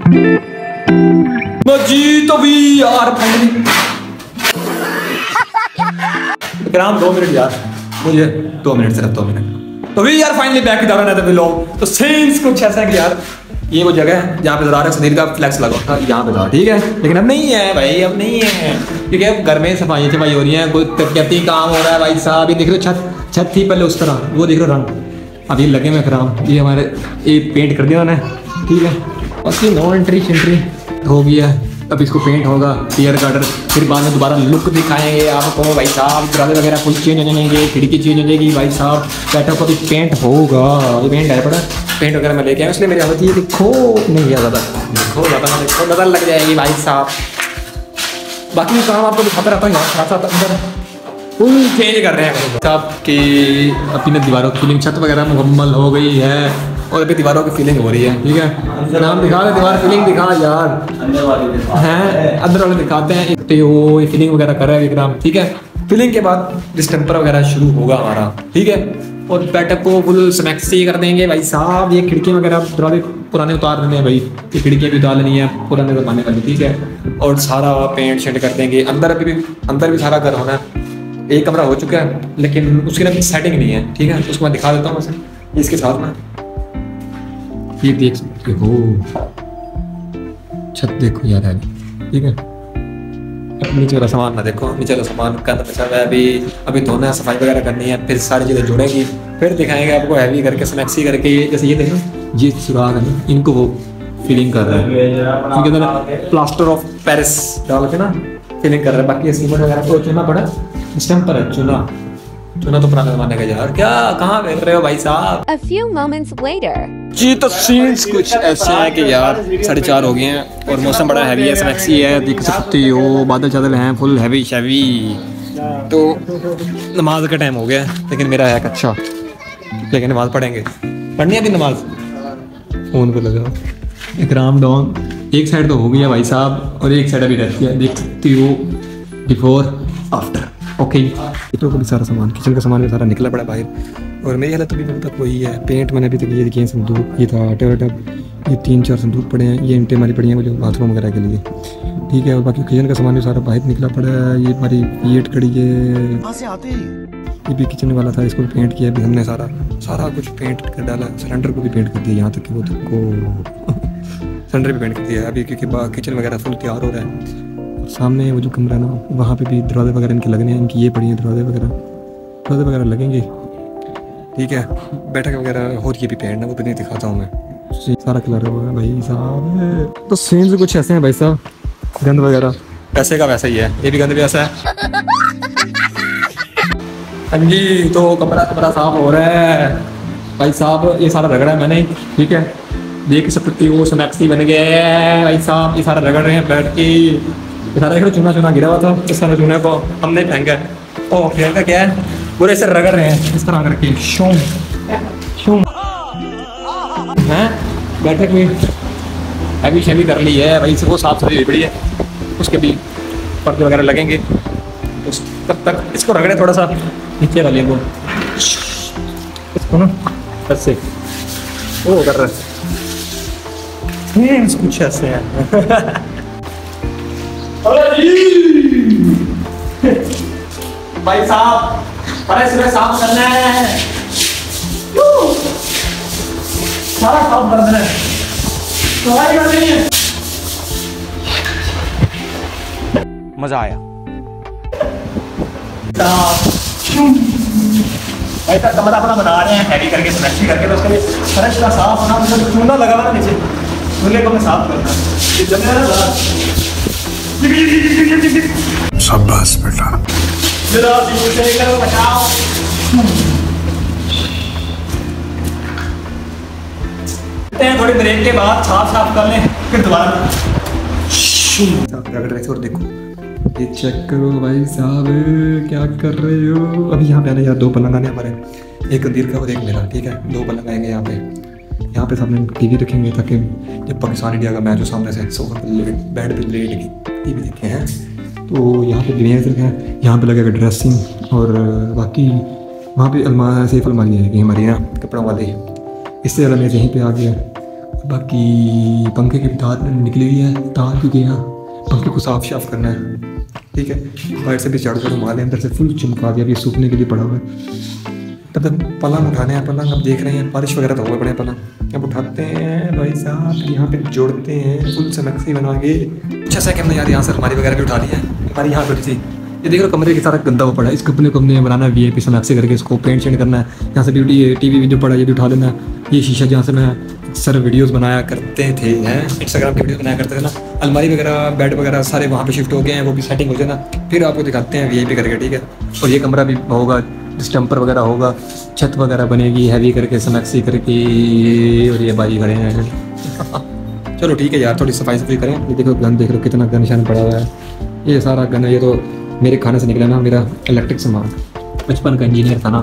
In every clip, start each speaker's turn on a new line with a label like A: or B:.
A: जी तो भी यार ग्राम 2 मिनट यार, मुझे 2 मिनट सिर्फ 2 मिनट। तो भी यार फाइनली बैक की व्लॉग। तो सीन्स कुछ ऐसा है कि यार ये वो जगह है जहाँ पे ज़रा सुनील का फ्लैक्स लगा था, यहाँ पे था, ठीक है। लेकिन अब नहीं है भाई, अब नहीं है, क्योंकि अब घर में सफाई हो रही है, कोई तरक्याती काम हो रहा है भाई साहब। ये देख रहे हो छत थी पहले उस तरह, वो देख रहे हो रंग अभी लगे हुए खराब। ये हमारे ये पेंट कर दिया उन्होंने, ठीक है। बाकी नो एंट्री हो गया, अब इसको पेंट होगा, टीयर गार्डर, फिर बाद में दोबारा लुक दिखाएंगे आपको भाई साहब। दरवाजे वगैरह फुल चेंज हो जाएंगे, खिड़की चेंज हो जाएगी भाई साहब। सेटअप को भी पेंट होगा, ये पेंट है पड़ा, पेंट वगैरह मैं लेके आया, इसलिए मेरी हालत ये देखो नहीं है ज़्यादा, देखो नज़र लग जाएगी भाई साहब। बाकी काम आपको दिखाता रहता हूँ यहाँ साथ साथ अंदर फुल चेंज कर रहे हैं साहब कि अपनी दीवारों की फीलिंग, छत वगैरह मुकम्मल हो गई है और अभी दीवारों की फीलिंग हो रही है, ठीक है। नाम दिखा रहे दीवार फीलिंग दिखा यार, हैं अंदर वाले दिखाते हैं। वो फीलिंग वगैरह कर रहा है विक्रम, ठीक है। फीलिंग के बाद डिस्टेंपर वगैरह शुरू होगा हमारा, ठीक है। और बैठक को फुल स्मैक्सी कर देंगे भाई साहब। ये खिड़की वगैरह दरवाजे पुराने उतार देने हैं भाई, ये खिड़कियाँ भी डालनी है पुराने ज़माने वाली, ठीक है। और सारा पेंट शेंट कर देंगे। अंदर भी सारा घर होना है। एक कमरा हो चुका है लेकिन उसकी ना सेटिंग नहीं है, ठीक है। उसको मैं दिखा देता हूँ वैसे इसके साथ में, ये देख सकते हो छत देखो यार है, ठीक है। नीचे वाला सामान ना देखो, नीचे वाला सामान का है अभी धोना है, सफाई वगैरह करनी है, फिर सारी चीज़ें जुड़ेंगी, फिर दिखाएंगे आपको हैवी करके स्मैक्सी करके। जैसे ये देखो ये सुराग है ना, इनको वो फीलिंग कर रहा है, इनके अंदर प्लास्टर ऑफ पेरिस डाल के ना फीलिंग कर रहा है। बाकी सीमेंट वगैरह को चुना पड़ा, स्टैम्पर है, चुना तो पुराने जमाने का यार। क्या कहाँ बैठ रहे हो भाई साहब?
B: A few moments later.
A: जी तो सीन्स कुछ ऐसे हैं कि यार 4:30 हो गए हैं और मौसम बड़ा हैवी है, स्मैक्सी है, देख सकते हो बादल चादल हैं फुल हैवी शैवी। तो नमाज का टाइम हो गया लेकिन मेरा है अच्छा, लेकिन नमाज पढ़ेंगे, पढ़नी है अभी नमाज। फोन पे लगा इकराम डॉन, एक साइड तो हो गया भाई साहब और एक साइड अभी रहती है, देख सकते हो बिफोर आफ्टर। ओके तो भी सारा सामान, किचन का सामान भी सारा निकला पड़ा बाहर। और मेरी हालत अभी तक वही है, पेंट मैंने अभी तक ये देखिए संदूक, ये था टब, ये 3-4 संदूक पड़े हैं, ये इंटें हमारी पड़ी हैं मुझे बाथरूम वगैरह के लिए, ठीक है। और बाकी किचन का सामान भी सारा बाहर निकला पड़ा है। ये हमारी पेट कड़ी है, ये भी किचन वाला था, इसको पेंट किया अभी हमने, सारा कुछ पेंट कर डाला। सिलेंडर को भी पेंट कर दिया, यहाँ तक कि वो सिलेंडर भी पेंट कर दिया अभी, क्योंकि किचन वगैरह फुल तैयार हो रहा है। सामने वो जो कमरा है ना, वहाँ पे भी दरवाजे वगैरह इनके लगने हैं, इनकी ये पड़ी हैं दरवाजे वगैरह लगेंगे, ठीक है। बैठक वगैरह हो रही है भी पेंट ना, वो भी नहीं दिखाता हूँ मैं, सारा कलर हुआ है भाई साहब। तो सीन्स कुछ ऐसे हैं भाई साहब, गंद वगैरह ऐसे का वैसा ही है, ये भी गंद भी ऐसा है। हाँ जी तो कमरा साफ हो रहा है भाई साहब, ये सारा रगड़ा है मैंने, ठीक है। देख सकते हो स्मैक्सी बन गए भाई साहब, ये सारा रगड़ रहे हैं बैठ के। ये सारा चूना गिरा हुआ था, इस सारे चूने को हमने फेंका है। ओ फेंका क्या है, पूरे इसे रगड़ रहे हैं इस तरह करके, शूम हैं। बैठक में अभी शेवी कर ली है भाई, इसको साफ सुथरी पड़ी है, उसके भी पर्दे वगैरह लगेंगे। उस तब तक इसको रगड़े थोड़ा सा नीचे वाले को, इसको ना ऐसे वो कर रहे हैं, कुछ ऐसे है। भाई साहब सुबह साफ करना है, सारा साफ कर देना है, सफाई करनी है।
C: मजा आया
A: ऐसा कमरा अपना बना रहे हैं हैवी करके, स्मैक्सी करके, तो उसके लिए फर्श का साफ होना, मतलब चूना लगा हुआ नीचे, चूल्हे को मैं साफ करना।
C: शाबाश बेटा,
A: बचाओ। थोड़ी ब्रेक के बाद साफ कर लें, फिर दोबारा और देखो ये चेक करो भाई साहब क्या कर रहे हो। अभी यहाँ पे आने यार 2 पलंग आने हमारे, एक अंदर का और एक मेरा, ठीक है। 2 पलंग आएंगे यहाँ पे सामने टीवी रखेंगे ताकि जब पाकिस्तान इंडिया का मैच हो सामने से सोफा पे बेड पे लेट के टीवी देखे हैं। तो यहाँ पे मेज रखा है, यहाँ पे लगेगा ड्रेसिंग, और बाकी वहाँ पे सेफ अलमारी है हमारी ना कपड़ों वाली, इससे ज़्यादा मेज यहीं पे आ गया। बाकी पंखे की तार निकली हुई है तार, क्योंकि यहाँ पंखे को साफ करना है, ठीक है। बाहर से भी चढ़ कर माले अंदर से फुल चमका दिया, अभी सूखने के लिए पड़ा हुआ है। तब तक पलंग उठाने हैं, पलंग अब देख रहे हैं बारिश वगैरह तो हुए पड़े पलंग, अब उठाते हैं भाई साहब, यहाँ पे जोड़ते हैं फुल से नक्शी बना के। कुछ ऐसा कि हमने यार यहाँ से अलमारी वगैरह भी उठा ली है, हमारी यहाँ पर थी। ये देख रहे कमरे के सारा गंदा वो पड़ा है, इस कपड़े को हमने बनाना है VIP से नक्शे करके, इसको पेंट शेंट करना है। यहाँ से भी TV वीडियो पड़ा है, ये भी उठा लेना है। ये शीशा जहाँ से मैं सर वीडियोस बनाया करते थे हैं, Instagram की वीडियो बनाया करते थे ना, अलमारी वगैरह बेड वगैरह सारे वहाँ पे शिफ्ट हो गए हैं, वो भी सेटिंग हो जाए ना, फिर आपको दिखाते हैं VIP करके, ठीक है। और ये कमरा भी होगा, डिस्टेम्पर वगैरह होगा, छत वगैरह बनेगी हैवी करके सनक्सी करके, और ये भाई खड़े हैं। चलो ठीक है यार, थोड़ी सफाई करें। ये देखो गन, देख लो कितना गन निशान पड़ा हुआ है, ये सारा गन है। ये तो मेरे खाने से निकला ना, मेरा इलेक्ट्रिक सामान, बचपन का इंजीनियर था ना।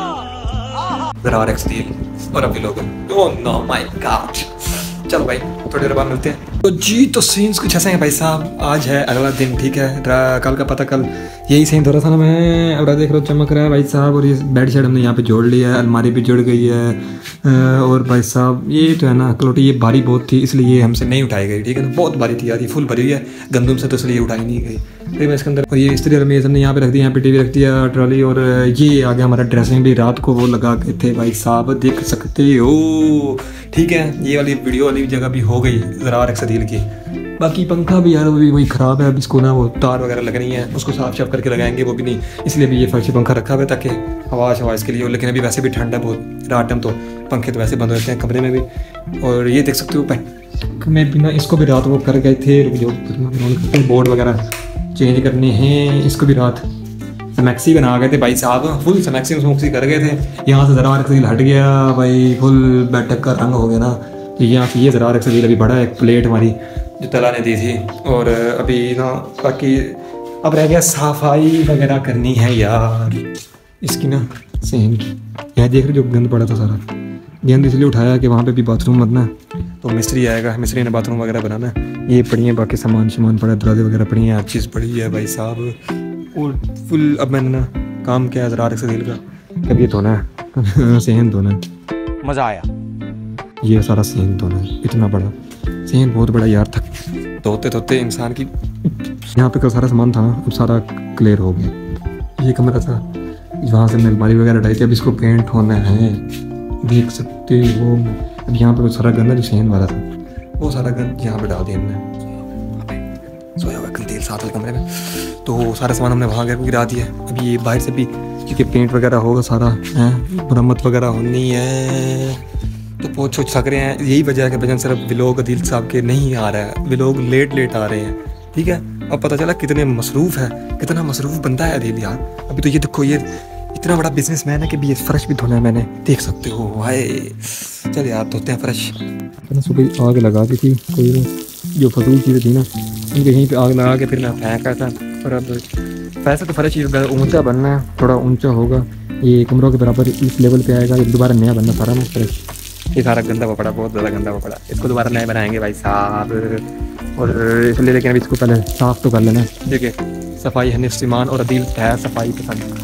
A: RX Steel और अभी लोग, ओह नो माय गॉड। चलो भाई थोड़ी देर बाद मिलते हैं। तो जी तो सीन्स कुछ ऐसे हैं भाई साहब, आज है अगला दिन, ठीक है। कल का पता, कल यही सीन धरा था ना मैं, अब देख लो चमक रहा है भाई साहब। और ये बेड शेड हमने यहाँ पे जोड़ लिया है, अलमारी भी जुड़ गई है। और भाई साहब ये तो है ना कलोटी, ये भारी बहुत थी इसलिए ये हमसे नहीं उठाई गई, ठीक है ना। बहुत भारी थी यार, ये फुल भरी हुई है गंदम से, तो इसलिए उठाई नहीं गई। फिर मैं इसके अंदर, और ये इस्त्री अलमीज हमने यहाँ पे रख दी, यहाँ पे TV रख दिया, ट्रॉली। और ये आ गया हमारा ड्रेसिंग भी, रात को वो लगा के थे भाई साहब, देख सकते हो, ठीक है। ये वाली वीडियो वाली जगह भी हो गई RX Steel की। बाकी पंखा भी यार वो भी वही ख़राब है, अब इसको ना वो तार वगैरह लगनी है, उसको साफ करके लगाएंगे, वो भी नहीं, इसलिए भी ये फर्शी पंखा रखा हुआ है ताकि हवा इसके लिए हो। लेकिन अभी वैसे भी ठंड है बहुत, रात टाइम तो पंखे तो वैसे बंद हो जाते हैं कमरे में भी। और ये देख सकते हो पैंट में भी ना, इसको भी रात वो कर गए थे, जो बोर्ड वगैरह चेंज करने हैं, इसको भी रात मैक्सी बना गए थे भाई साहब, फुल मैक्सी स्मोक्सी कर गए थे। यहाँ से RX Steel हट गया भाई, फुल बैठक का रंग हो गया ना। तो यहाँ से ये RX Steel अभी बड़ा एक प्लेट हमारी जो तला ने दी थी। और अभी ना बाकी अब रह गया सफाई वगैरह करनी है यार इसकी ना, सेम यहाँ देख रहे जो गंद पड़ा था सारा, गेंद इसलिए उठाया कि वहाँ पे भी बाथरूम बनना, तो मिस्त्री आएगा, मिस्त्री ने बाथरूम वगैरह बनाना है। ये पड़ी है, बाकी सामान पड़ा, दरवाजे वगैरह पड़ी हैं, हर चीज़ पड़ी है भाई साहब। और फुल अब मैंने ना काम किया है RX Steel का, कभी धोना है सेहन धोना है,
C: मज़ा आया।
A: ये सारा सेहन धोना है, इतना बड़ा सेहन, बहुत बड़ा यार, थक धोते इंसान की। यहाँ पे का सारा सामान था, अब सारा क्लियर हो गया। ये कमरा था, जहाँ से अलमारी वगैरह डाली थी, अब इसको पेंट होना है, देख सकते हो। अब यहाँ पे सारा गंदा जो सेहन वाला था, वो सारा गंद यहाँ पे डाल दिया हमने। सोया हुआ कंदील साथ कमरे में, तो सारा सामान हमने वहाँ गिरा दिया। अभी ये बाहर से भी क्योंकि पेंट वगैरह होगा सारा है, मरम्मत वगैरह होनी है, तो बहुत सोच सक रहे हैं। यही वजह है कि भजन सिर्फ व्लॉग अदील साहब के नहीं आ रहा है, व्लॉग लेट आ रहे हैं, ठीक है। अब पता चला कितने मसरूफ़ है, कितना मसरूफ़ बंदा है अदील यार। अभी तो ये देखो, ये इतना बड़ा बिजनेसमैन है कि भी ये फ़र्श भी धोना है मैंने, देख सकते हो। हाय चल यार धोते हैं फ़र्श। मैंने सुबह आग लगा दी थी, कोई जो फजूल चीज़ें थी ना उनके यहीं पे आग लगा के फिर मैं फेंका था। और अब वैसे तो फ़र्श ऊंचा बनना है, थोड़ा ऊंचा होगा, ये कमरों के बराबर इस लेवल पे आएगा, ये दोबारा नया बनना सारा ना फ़र्श। ये सारा गंदा वो पड़ा, बहुत ज़्यादा गंदा वो पड़ा, इसको दोबारा नया बनाएंगे भाई साहब। और इसलिए लेकिन अभी इसको पहले साफ़ तो कर लेना, ठीक है। सफाई है निस्मान और अदील है सफाई पसंद।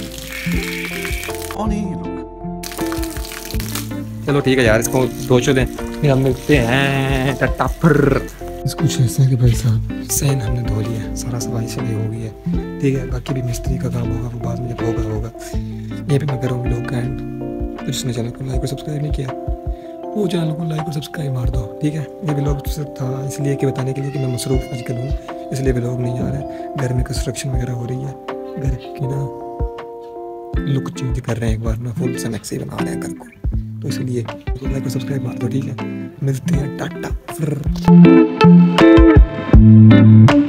A: चलो ठीक है यार, इसको धोचो दें, फिर हम मिलते हैं टट्टा फिर। इसको ऐसा है कि भाई साहब सहन हमने धो लिया, सारा सफाई से हो गई है, ठीक है। बाकी भी मिस्त्री का काम होगा, वो बाद में जब होगा। ये भी मैं करूँगी लोग का एंड, तो जिसने चैनल को लाइक और सब्सक्राइब नहीं किया वो चैनल को लाइक और सब्सक्राइब मार दो, ठीक है। ये व्लॉग था इसलिए कि बताने के लिए कि मैं मसरूफ़ आजकल हूँ, इसलिए व्लॉग नहीं आ रहा है। घर में कंस्ट्रक्शन वगैरह हो रही है, घर की ना लुक चेंज कर रहे हैं, एक बार ना फुल से मैक्सी बना रहे हैं घर को, तो इसलिए लाइक और सब्सक्राइब मार दो, ठीक है। मिलते हैं टाटा फिर।